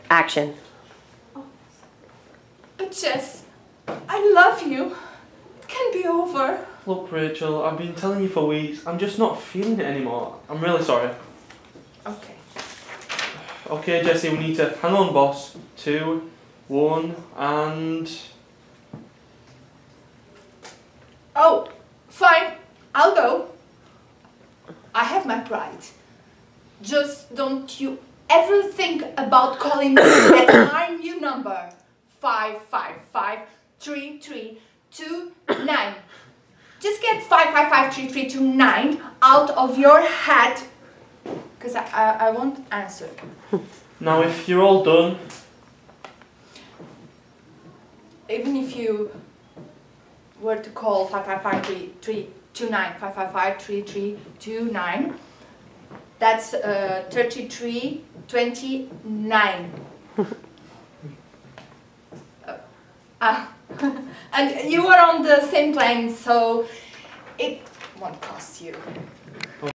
Action. But Jess, I love you. It can be over. Look, Rachel, I've been telling you for weeks. I'm just not feeling it anymore. I'm really sorry. Okay. Okay, Jessie, we need to hang on, boss. 2, 1, and... Oh, fine. I'll go. I have my pride. Just don't you ever think about calling me at my new number. 555-3329. Just get 555-3329 out of your head, because I won't answer. Now, if you're all done... Even if you were to call 555-3329, 555-3329, that's 3329. And you were on the same plane, so it won't cost you.